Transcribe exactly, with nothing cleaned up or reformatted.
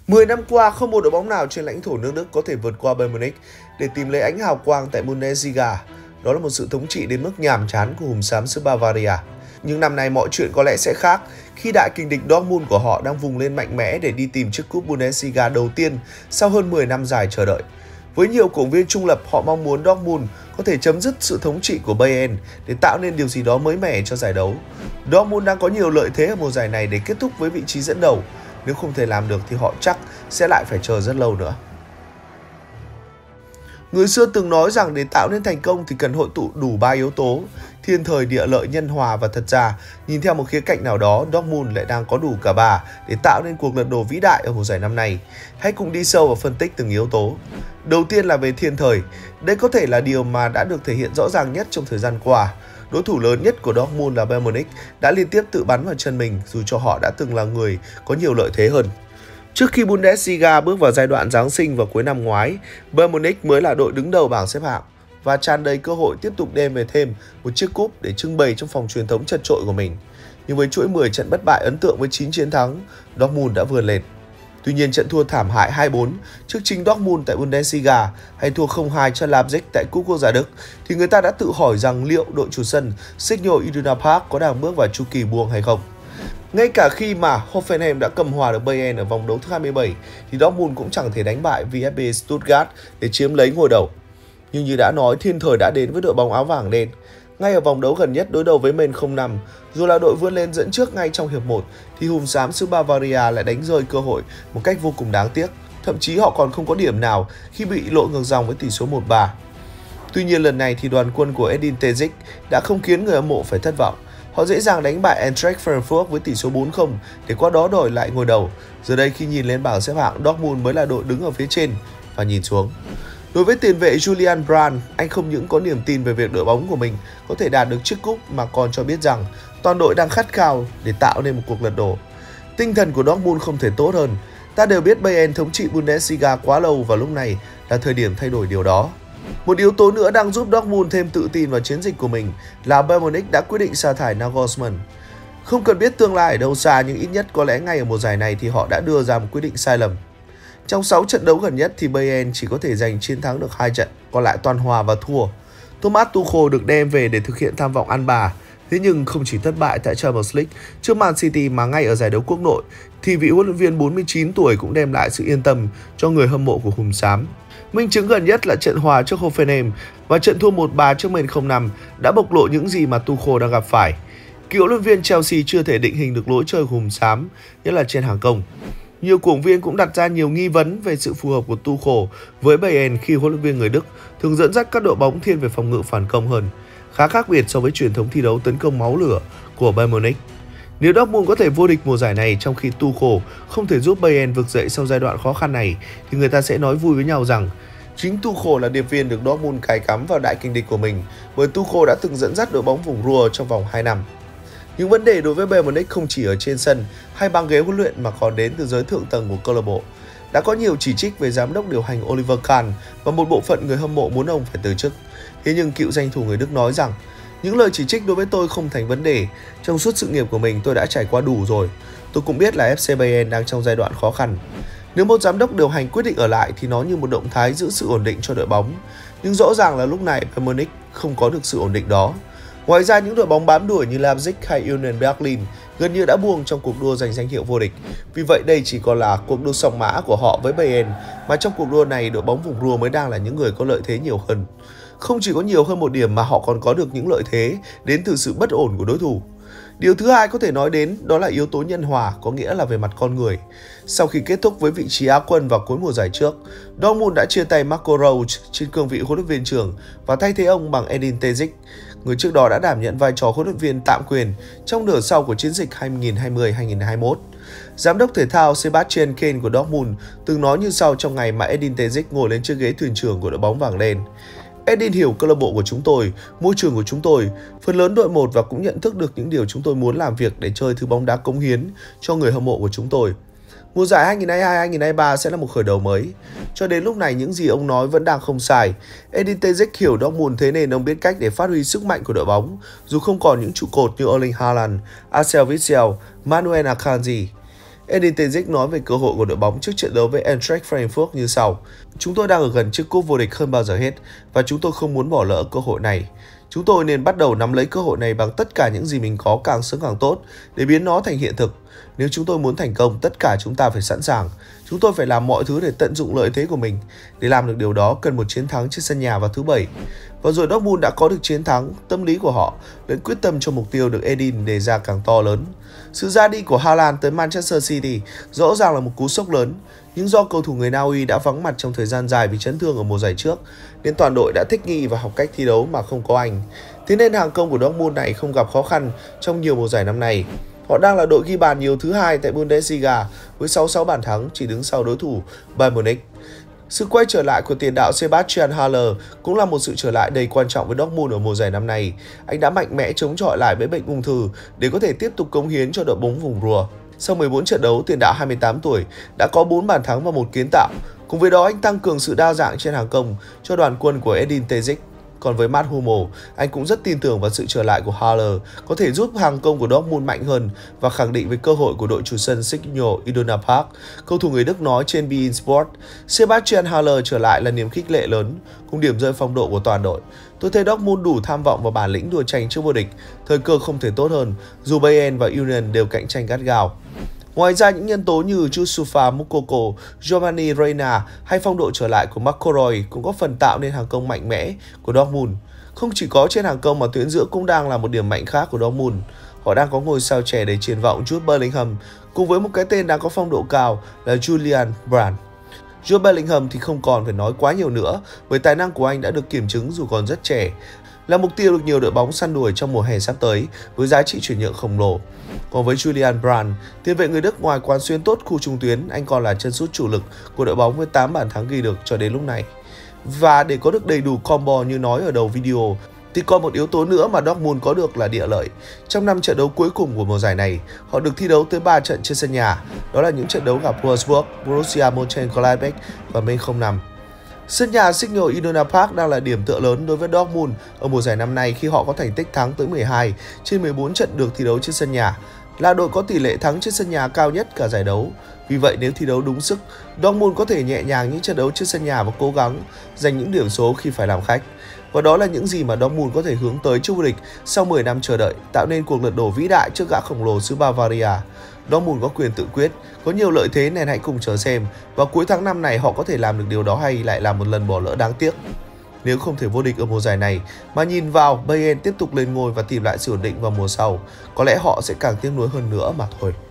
mười năm qua, không một đội bóng nào trên lãnh thổ nước Đức có thể vượt qua Bayern Munich để tìm lấy ánh hào quang tại Bundesliga. Đó là một sự thống trị đến mức nhàm chán của hùm xám xứ Bavaria. Nhưng năm nay mọi chuyện có lẽ sẽ khác khi đại kình địch Dortmund của họ đang vùng lên mạnh mẽ để đi tìm chiếc cúp Bundesliga đầu tiên sau hơn mười năm dài chờ đợi. Với nhiều cổ động viên trung lập, họ mong muốn Dortmund có thể chấm dứt sự thống trị của Bayern để tạo nên điều gì đó mới mẻ cho giải đấu. Dortmund đang có nhiều lợi thế ở mùa giải này để kết thúc với vị trí dẫn đầu. Nếu không thể làm được thì họ chắc sẽ lại phải chờ rất lâu nữa. Người xưa từng nói rằng để tạo nên thành công thì cần hội tụ đủ ba yếu tố: thiên thời, địa lợi, nhân hòa. Và thật ra, nhìn theo một khía cạnh nào đó, Dortmund lại đang có đủ cả ba để tạo nên cuộc lật đổ vĩ đại ở mùa giải năm nay. Hãy cùng đi sâu vào phân tích từng yếu tố. Đầu tiên là về thiên thời. Đây có thể là điều mà đã được thể hiện rõ ràng nhất trong thời gian qua. Đối thủ lớn nhất của Dortmund là Bayern Munich đã liên tiếp tự bắn vào chân mình dù cho họ đã từng là người có nhiều lợi thế hơn. Trước khi Bundesliga bước vào giai đoạn Giáng sinh vào cuối năm ngoái, Bayern Munich mới là đội đứng đầu bảng xếp hạng và tràn đầy cơ hội tiếp tục đem về thêm một chiếc cúp để trưng bày trong phòng truyền thống chật chội của mình. Nhưng với chuỗi mười trận bất bại ấn tượng với chín chiến thắng, Dortmund đã vươn lên. Tuy nhiên, trận thua thảm hại hai bốn trước chính Dortmund tại Bundesliga hay thua không hai cho Leipzig tại Cúp Quốc gia Đức thì người ta đã tự hỏi rằng liệu đội chủ sân Signal Iduna Park có đang bước vào chu kỳ buông hay không. Ngay cả khi mà Hoffenheim đã cầm hòa được Bayern ở vòng đấu thứ hai mươi bảy thì Dortmund cũng chẳng thể đánh bại vê ép bê Stuttgart để chiếm lấy ngôi đầu. Nhưng như đã nói, thiên thời đã đến với đội bóng áo vàng đen. Ngay ở vòng đấu gần nhất đối đầu với Mainz không năm, dù là đội vươn lên dẫn trước ngay trong hiệp một thì hùm xám xứ Bavaria lại đánh rơi cơ hội một cách vô cùng đáng tiếc. Thậm chí họ còn không có điểm nào khi bị lội ngược dòng với tỷ số một ba. Tuy nhiên lần này thì đoàn quân của Edin Terzic đã không khiến người hâm mộ phải thất vọng. Họ dễ dàng đánh bại Eintracht Frankfurt với tỷ số bốn không để qua đó đổi lại ngôi đầu. Giờ đây khi nhìn lên bảng xếp hạng, Dortmund mới là đội đứng ở phía trên và nhìn xuống. Đối với tiền vệ Julian Brandt, anh không những có niềm tin về việc đội bóng của mình có thể đạt được chiếc cúp mà còn cho biết rằng toàn đội đang khát khao để tạo nên một cuộc lật đổ. Tinh thần của Dortmund không thể tốt hơn. Ta đều biết Bayern thống trị Bundesliga quá lâu và lúc này là thời điểm thay đổi điều đó. Một yếu tố nữa đang giúp Dortmund thêm tự tin vào chiến dịch của mình là Bayern Munich đã quyết định sa thải Nagelsmann. Không cần biết tương lai ở đâu xa, nhưng ít nhất có lẽ ngay ở mùa giải này thì họ đã đưa ra một quyết định sai lầm. Trong sáu trận đấu gần nhất thì Bayern chỉ có thể giành chiến thắng được hai trận, còn lại toàn hòa và thua. Thomas Tuchel được đem về để thực hiện tham vọng ăn bà. Thế nhưng không chỉ thất bại tại Champions League trước Man City mà ngay ở giải đấu quốc nội thì vị huấn luyện viên bốn mươi chín tuổi cũng đem lại sự yên tâm cho người hâm mộ của hùm xám. Minh chứng gần nhất là trận hòa trước Hoffenheim và trận thua một ba trước Mainz không năm đã bộc lộ những gì mà Tuchel đang gặp phải. Cựu huấn luyện viên Chelsea chưa thể định hình được lối chơi của hùm xám, nhất là trên hàng công. Nhiều cổ động viên cũng đặt ra nhiều nghi vấn về sự phù hợp của Tuchel với Bayern khi huấn luyện viên người Đức thường dẫn dắt các đội bóng thiên về phòng ngự phản công hơn, khá khác biệt so với truyền thống thi đấu tấn công máu lửa của Bayern Munich. Nếu Dortmund có thể vô địch mùa giải này trong khi Tuchel không thể giúp Bayern vực dậy sau giai đoạn khó khăn này thì người ta sẽ nói vui với nhau rằng chính Tuchel là điệp viên được Dortmund cài cắm vào đại kình địch của mình, bởi Tuchel đã từng dẫn dắt đội bóng vùng Ruhr trong vòng hai năm. Những vấn đề đối với Bayern Munich không chỉ ở trên sân hay băng ghế huấn luyện mà còn đến từ giới thượng tầng của câu lạc bộ. Đã có nhiều chỉ trích về giám đốc điều hành Oliver Kahn và một bộ phận người hâm mộ muốn ông phải từ chức. Thế nhưng cựu danh thủ người Đức nói rằng những lời chỉ trích đối với tôi không thành vấn đề. Trong suốt sự nghiệp của mình tôi đã trải qua đủ rồi. Tôi cũng biết là ép xê Bayern đang trong giai đoạn khó khăn. Nếu một giám đốc điều hành quyết định ở lại thì nó như một động thái giữ sự ổn định cho đội bóng. Nhưng rõ ràng là lúc này Bayern Munich không có được sự ổn định đó. Ngoài ra, những đội bóng bám đuổi như Leipzig hay Union Berlin gần như đã buông trong cuộc đua giành danh hiệu vô địch. Vì vậy đây chỉ còn là cuộc đua sòng mã của họ với Bayern, mà trong cuộc đua này đội bóng vùng Ruhr mới đang là những người có lợi thế nhiều hơn. Không chỉ có nhiều hơn một điểm mà họ còn có được những lợi thế đến từ sự bất ổn của đối thủ. Điều thứ hai có thể nói đến đó là yếu tố nhân hòa, có nghĩa là về mặt con người. Sau khi kết thúc với vị trí Á quân vào cuối mùa giải trước, Dortmund đã chia tay Marco Rose trên cương vị huấn luyện viên trưởng và thay thế ông bằng Edin Terzic, người trước đó đã đảm nhận vai trò huấn luyện viên tạm quyền trong nửa sau của chiến dịch hai nghìn không trăm hai mươi hai nghìn không trăm hai mươi mốt. Giám đốc thể thao Sebastian Kehl của Dortmund từng nói như sau trong ngày mà Edin Terzic ngồi lên chiếc ghế thuyền trưởng của đội bóng vàng đen. Edin hiểu câu lạc bộ của chúng tôi, môi trường của chúng tôi, phần lớn đội một và cũng nhận thức được những điều chúng tôi muốn làm việc để chơi thứ bóng đá cống hiến cho người hâm mộ của chúng tôi. Mùa giải hai nghìn không trăm hai mươi hai hai nghìn không trăm hai mươi ba sẽ là một khởi đầu mới. Cho đến lúc này những gì ông nói vẫn đang không sai. Edin Terzic hiểu Dortmund, thế nên ông biết cách để phát huy sức mạnh của đội bóng, dù không còn những trụ cột như Erling Haaland, Marcel Witsel, Manuel Akanji. Edin Terzic nói về cơ hội của đội bóng trước trận đấu với Eintracht Frankfurt như sau: "Chúng tôi đang ở gần chiếc cúp vô địch hơn bao giờ hết và chúng tôi không muốn bỏ lỡ cơ hội này. Chúng tôi nên bắt đầu nắm lấy cơ hội này bằng tất cả những gì mình có càng sớm càng tốt để biến nó thành hiện thực. Nếu chúng tôi muốn thành công, tất cả chúng ta phải sẵn sàng. Chúng tôi phải làm mọi thứ để tận dụng lợi thế của mình. Để làm được điều đó cần một chiến thắng trên sân nhà vào thứ Bảy." Và rồi Dortmund đã có được chiến thắng, tâm lý của họ lẫn quyết tâm cho mục tiêu được Edin đề ra càng to lớn. Sự ra đi của Haaland tới Manchester City rõ ràng là một cú sốc lớn, nhưng do cầu thủ người Na Uy đã vắng mặt trong thời gian dài vì chấn thương ở mùa giải trước, nên toàn đội đã thích nghi và học cách thi đấu mà không có anh. Thế nên hàng công của Dortmund này không gặp khó khăn trong nhiều mùa giải năm nay. Họ đang là đội ghi bàn nhiều thứ hai tại Bundesliga với sáu mươi sáu bàn thắng, chỉ đứng sau đối thủ Bayern Munich. Sự quay trở lại của tiền đạo Sebastian Haller cũng là một sự trở lại đầy quan trọng với Dortmund ở mùa giải năm nay. Anh đã mạnh mẽ chống chọi lại với bệnh ung thư để có thể tiếp tục cống hiến cho đội bóng vùng Ruhr. Sau mười bốn trận đấu, tiền đạo hai mươi tám tuổi đã có bốn bàn thắng và một kiến tạo. Cùng với đó, anh tăng cường sự đa dạng trên hàng công cho đoàn quân của Edin Terzic. Còn với Mats Hummels, anh cũng rất tin tưởng vào sự trở lại của Haller có thể giúp hàng công của Dortmund mạnh hơn và khẳng định với cơ hội của đội chủ sân Signal Iduna Park. Cầu thủ người Đức nói trên beIN Sport: "Sebastian Haller trở lại là niềm khích lệ lớn, cùng điểm rơi phong độ của toàn đội. Tôi thấy Dortmund đủ tham vọng và bản lĩnh đua tranh trước vô địch. Thời cơ không thể tốt hơn, dù Bayern và Union đều cạnh tranh gắt gao." Ngoài ra, những nhân tố như Youssoufa Moukoko, Giovanni Reina hay phong độ trở lại của Marco Reus cũng có phần tạo nên hàng công mạnh mẽ của Dortmund. Không chỉ có trên hàng công mà tuyến giữa cũng đang là một điểm mạnh khác của Dortmund. Họ đang có ngôi sao trẻ đầy triển vọng Jude Bellingham cùng với một cái tên đang có phong độ cao là Julian Brandt. Jude Bellingham thì không còn phải nói quá nhiều nữa bởi tài năng của anh đã được kiểm chứng dù còn rất trẻ, là mục tiêu được nhiều đội bóng săn đuổi trong mùa hè sắp tới với giá trị chuyển nhượng khổng lồ. Còn với Julian Brandt, tiền vệ người Đức ngoài quán xuyên tốt khu trung tuyến, anh còn là chân sút chủ lực của đội bóng với tám bàn thắng ghi được cho đến lúc này. Và để có được đầy đủ combo như nói ở đầu video, thì còn một yếu tố nữa mà Dortmund có được là địa lợi. Trong năm trận đấu cuối cùng của mùa giải này, họ được thi đấu tới ba trận trên sân nhà, đó là những trận đấu gặp Wolfsburg, Borussia Mönchengladbach và Mainz không năm. Sân nhà Signal Iduna Park đang là điểm tựa lớn đối với Dortmund ở mùa giải năm nay khi họ có thành tích thắng tới mười hai trên mười bốn trận được thi đấu trên sân nhà, là đội có tỷ lệ thắng trên sân nhà cao nhất cả giải đấu. Vì vậy nếu thi đấu đúng sức, Dortmund có thể nhẹ nhàng những trận đấu trên sân nhà và cố gắng giành những điểm số khi phải làm khách. Và đó là những gì mà Dortmund có thể hướng tới trước vô địch sau mười năm chờ đợi, tạo nên cuộc lật đổ vĩ đại trước gã khổng lồ xứ Bavaria. Dortmund có quyền tự quyết, có nhiều lợi thế nên hãy cùng chờ xem vào cuối tháng năm này họ có thể làm được điều đó hay lại là một lần bỏ lỡ đáng tiếc. Nếu không thể vô địch ở mùa giải này mà nhìn vào Bayern tiếp tục lên ngôi và tìm lại sự ổn định vào mùa sau, có lẽ họ sẽ càng tiếc nuối hơn nữa mà thôi.